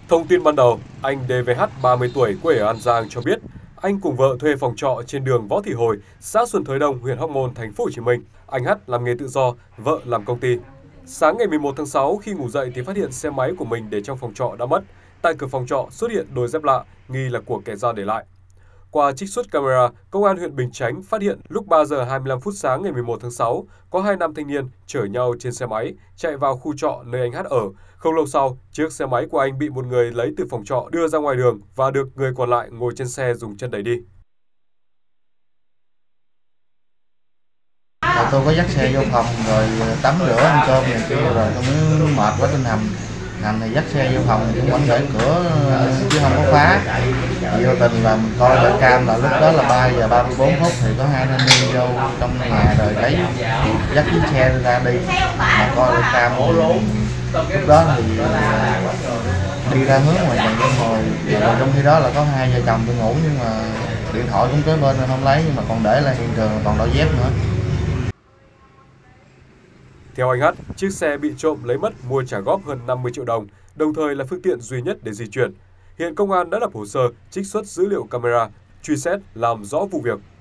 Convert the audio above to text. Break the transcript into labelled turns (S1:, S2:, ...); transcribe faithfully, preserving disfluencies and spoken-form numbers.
S1: Thông tin ban đầu, anh đê vê hát ba mươi tuổi quê ở An Giang cho biết anh cùng vợ thuê phòng trọ trên đường Võ Thị Hồi, xã Xuân Thới Đông, huyện Hóc Môn, thành phố Hồ Chí Minh. Anh H làm nghề tự do, vợ làm công ty. Sáng ngày mười một tháng sáu, khi ngủ dậy thì phát hiện xe máy của mình để trong phòng trọ đã mất. Tại cửa phòng trọ xuất hiện đôi dép lạ, nghi là của kẻ gian để lại. Qua trích xuất camera, Công an huyện Bình Chánh phát hiện lúc ba giờ hai mươi lăm phút sáng ngày mười một tháng sáu, có hai nam thanh niên chở nhau trên xe máy chạy vào khu trọ nơi anh H ở. Không lâu sau, chiếc xe máy của anh bị một người lấy từ phòng trọ đưa ra ngoài đường và được người còn lại ngồi trên xe dùng chân đẩy đi.
S2: Rồi tôi có dắt xe vô phòng rồi tắm rửa ăn cơm này kia rồi tôi mới mệt quá trên hầm. Hầm thì dắt xe vô phòng cũng vẫn để cửa chứ không có phá. Thì vô tình là mình coi lại cam là lúc đó là ba giờ ba mươi bốn phút thì có hai thanh niên vô trong nhà rồi lấy dắt chiếc xe ra đi. Mà coi lại cam lúc đó thì đi ra hướng ngoài trần tôi ngồi. Rồi trong khi đó là có hai vợ chồng tôi ngủ nhưng mà điện thoại cũng kế bên không lấy nhưng mà còn để lại hiện trường còn đôi dép nữa.
S1: Theo anh H, chiếc xe bị trộm lấy mất mua trả góp hơn năm mươi triệu đồng, đồng thời là phương tiện duy nhất để di chuyển. Hiện công an đã lập hồ sơ, trích xuất dữ liệu camera, truy xét, làm rõ vụ việc.